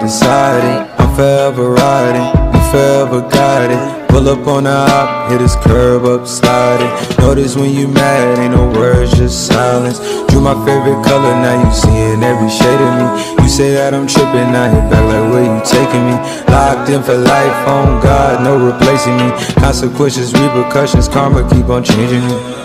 decided. I'm forever riding, you forever guided. Pull up on the op, hit his curb up, sliding. Notice when you mad, ain't no words, just silence. Drew my favorite color, now you seeing every shade of me. You say that I'm tripping, now hit back like where you taking me. Locked in for life, on God, no replacing me. Consequences, repercussions, karma keep on changing me.